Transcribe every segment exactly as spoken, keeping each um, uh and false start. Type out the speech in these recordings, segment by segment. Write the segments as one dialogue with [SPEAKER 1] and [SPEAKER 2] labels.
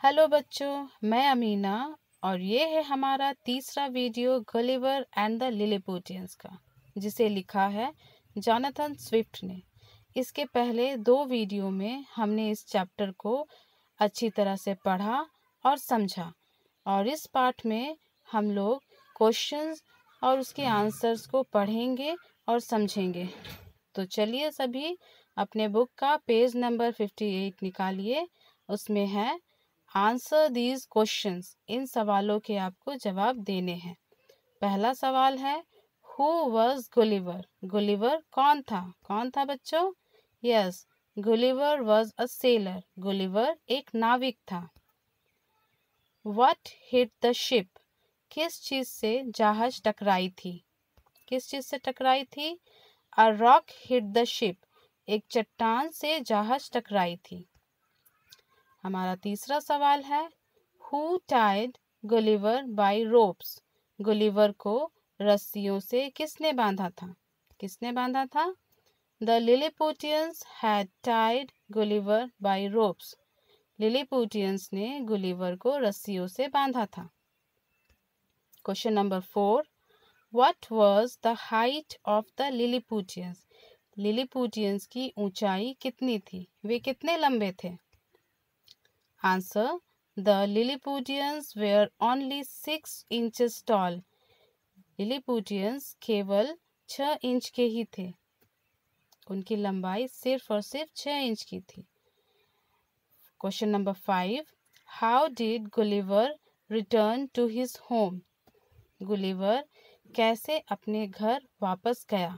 [SPEAKER 1] Hello बच्चों, मैं अमीना और ये है हमारा तीसरा video Gulliver and the Lilliputians का, जिसे लिखा है जॉनथन स्विफ्ट ने। इसके पहले दो वीडियो में हमने इस चैप्टर को अच्छी तरह से पढ़ा और समझा, और इस पार्ट में हम लोग क्वेश्चंस और उसके आंसर्स को पढ़ेंगे और समझेंगे। तो चलिए सभी अपने बुक का पेज नंबर अट्ठावन निकालिए। उसमें है आंसर दीज क्वेश्चंस। इन सवालों के आपको जवाब देने हैं। पहला सवाल है, हु वॉज गुलिवर? गुलिवर कौन था? कौन था बच्चों? Yes, Gulliver was a sailor. Gulliver एक नाविक था। What hit the ship? किस चीज से जहाज टकराई थी? किस चीज से टकराई थी? A rock hit the ship. एक चट्टान से जहाज टकराई थी। हमारा तीसरा सवाल है, who tied Gulliver by ropes? Gulliver को रस्सियों से किसने बांधा था? किसने बांधा था? The Lilliputians had tied Gulliver by ropes. Lilliputians ने गुलिवर को रस्सियों से बांधा था। Question number four, what was the height of the Lilliputians? Lilliputians की ऊंचाई कितनी थी? वे कितने लंबे थे? Answer, the Lilliputians were only six inches tall. Lilliputians केवल छह इंच के ही थे। उनकी लंबाई सिर्फ और सिर्फ छह इंच की थी। Question number five, how did Gulliver return to his home? Gulliver कैसे अपने घर वापस गया?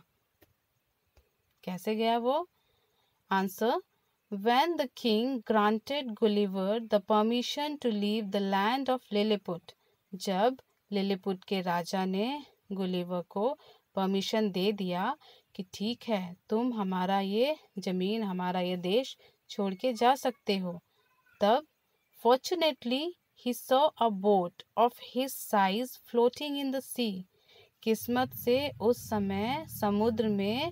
[SPEAKER 1] कैसे गया वो? Answer, when the king granted Gulliver the permission to leave the land of Lilliput। जब लिलीपुट के राजा ने गुलिवर को परमिशन दे दिया कि ठीक है, तुम हमारा ये जमीन, हमारा ये देश छोड़ के जा सकते हो, तब fortunately he saw a boat of his size floating in the sea। किस्मत से उस समय समुद्र में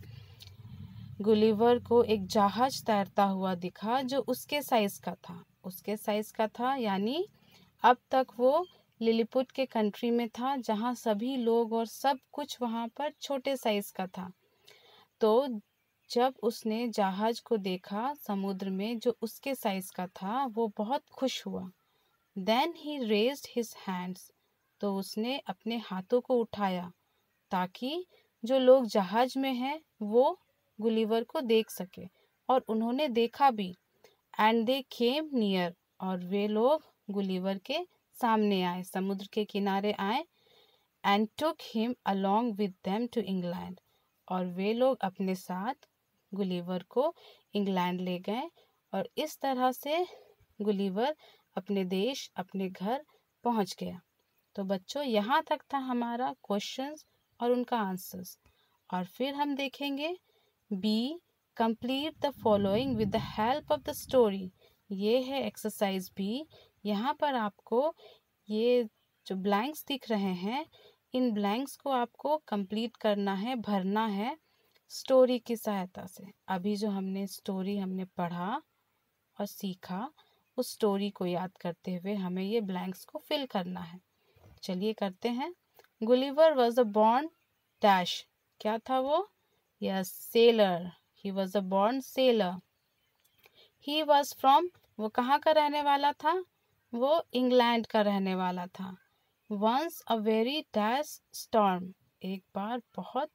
[SPEAKER 1] गुलिवर को एक जहाज तैरता हुआ दिखा जो उसके साइज का था। उसके साइज का था यानी अब तक वो लिलीपुट के कंट्री में था जहाँ सभी लोग और सब कुछ वहाँ पर छोटे साइज का था। तो जब उसने जहाज को देखा समुद्र में जो उसके साइज का था, वो बहुत खुश हुआ। Then he raised his hands. तो उसने अपने हाथों को उठाया ताकि जो लोग जहाज में हैं वो गुलिवर को देख सके, और उन्होंने देखा भी। And they came near. और वे लोग गुलिवर के सामने आए, समुद्र के किनारे आए। And took him along with them to England. और वे लोग अपने साथ गुलिवर को इंग्लैंड ले गए, और इस तरह से गुलिवर अपने देश, अपने घर पहुंच गया। तो बच्चों, यहाँ तक था हमारा क्वेश्चंस और उनका आंसर्स। और फिर हम देखेंगे B, complete the following with the help of the story. ये है एक्सरसाइज बी। यहाँ पर आपको ये जो ब्लैंक्स दिख रहे हैं, इन ब्लैंक्स को आपको कंप्लीट करना है, भरना है स्टोरी की सहायता से। अभी जो हमने स्टोरी हमने पढ़ा और सीखा, उस स्टोरी को याद करते हुए हमें ये ब्लैंक्स को फिल करना है। चलिए करते हैं। Gulliver was a born dash. क्या था वो? Yes, sailor. He was a born sailor. He was from, वो कहाँ का रहने वाला था? वो इंग्लैंड का रहने वाला था। Once a very dash storm. एक बार बहुत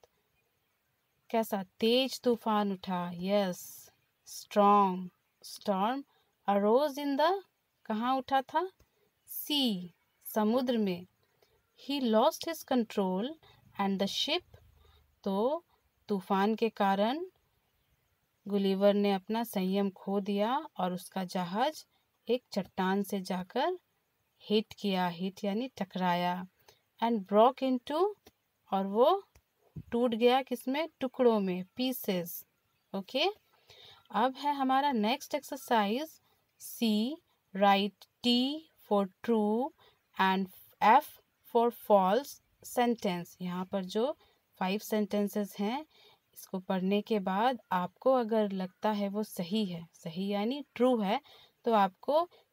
[SPEAKER 1] कैसा तेज तूफान उठा। Yes, strong storm arose in the, कहाँ उठा था? सी, समुद्र में। He lost his control and the ship. तो तूफान के कारण गुलिवर ने अपना संयम खो दिया और उसका जहाज एक चट्टान से जाकर हिट किया। हिट यानी टकराया। एंड ब्रोक इनटू, और वो टूट गया किसमें? टुकड़ों में, पीसेस। ओके। अब है हमारा next exercise C, right T for true and F for false sentence. यहाँ पर जो फाइव सेंटेंसेस हैं, इसको पढ़ने के बाद आपको अगर लगता है वो सही है, सही यानी ट्रू है, तो आपको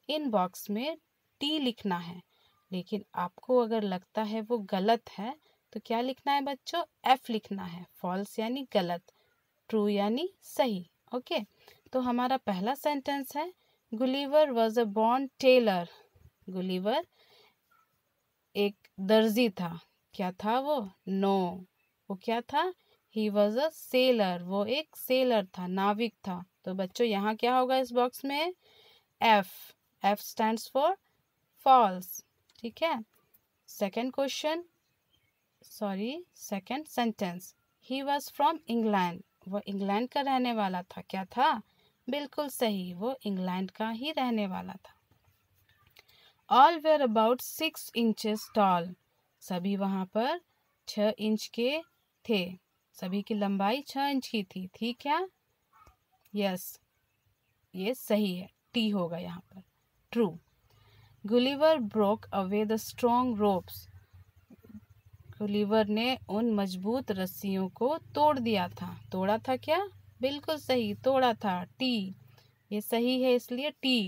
[SPEAKER 1] इन बॉक्स में टी लिखना है, लेकिन आपको अगर लगता है वो गलत है तो क्या लिखना है बच्चों? एफ लिखना है। फॉल्स यानी गलत, ट्रू यानी सही। ओके, तो हमारा पहला सेंटेंस है Gulliver was a born tailor. Gulliver एक दर्जी था। क्या था वो? No no. वो क्या था? He was a sailor. वो एक सेलर था, नाविक था। तो बच्चों यहाँ क्या होगा इस बॉक्स में? F. F stands for false. ठीक है। Second question, sorry second sentence, he was from England. वो इंग्लैंड का रहने वाला था। क्या था? बिल्कुल सही, वो इंग्लैंड का ही रहने वाला था। All were about six inches tall. सभी वहाँ पर छः इंच के थे। सभी की लंबाई छः इंच की थी। थी क्या? यस, ये सही है, टी होगा यहाँ पर, true. Gulliver broke away the strong ropes. Gulliver ने उन मजबूत रस्सियों को तोड़ दिया था। तोड़ा था क्या? बिल्कुल सही, तोड़ा था, टी। ये सही है इसलिए T.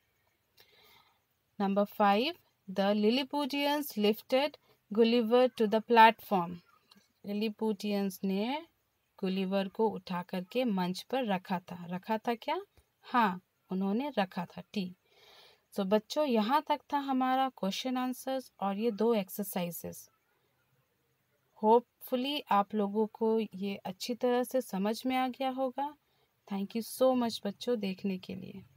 [SPEAKER 1] Number five, the Lilliputians lifted Gulliver to the platform. Lilliputians ने गुलिवर को उठा करके मंच पर रखा था। रखा था क्या? हाँ, उन्होंने रखा था, टी। सो so, बच्चों यहाँ तक था हमारा क्वेश्चन आंसर्स और ये दो एक्सरसाइजेस। होपफुली आप लोगों को ये अच्छी तरह से समझ में आ गया होगा। थैंक यू सो मच बच्चों देखने के लिए।